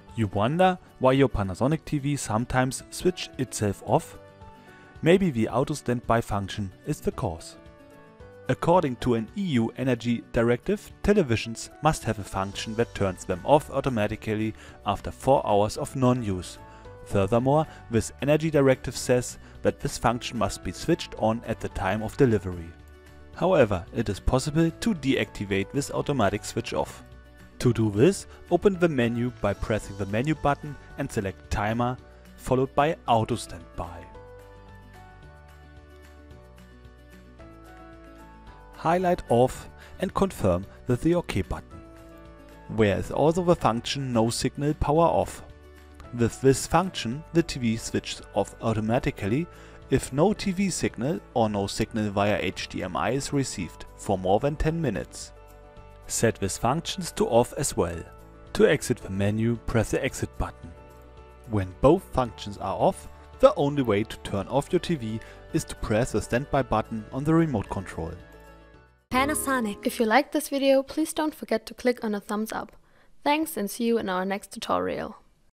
You wonder why your Panasonic TV sometimes switches itself off? Maybe the auto standby function is the cause. According to an EU energy directive, televisions must have a function that turns them off automatically after 4 hours of non-use. Furthermore, this energy directive says that this function must be switched on at the time of delivery. However, it is possible to deactivate this automatic switch off. To do this, open the menu by pressing the menu button and select Timer, followed by Auto Standby. Highlight Off and confirm with the OK button. There is also the function No Signal Power Off. With this function, the TV switches off automatically if no TV signal or no signal via HDMI is received for more than 10 minutes. Set these functions to off as well. To exit the menu, press the Exit button. When both functions are off, the only way to turn off your TV is to press the standby button on the remote control. Panasonic. If you liked this video, please don't forget to click on a thumbs up. Thanks and see you in our next tutorial.